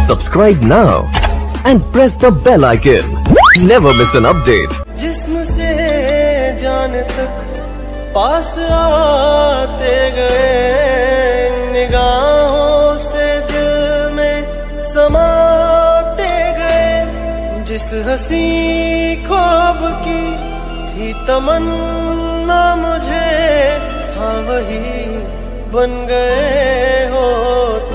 Subscribe now and press the bell icon. Never miss an update. जिस्म से जान तक पास आते गए, निगाहों से दिल में समाते गए। जिस हंसी ख्वाब की थी तमन्ना मुझे, हाँ वही बन गए हो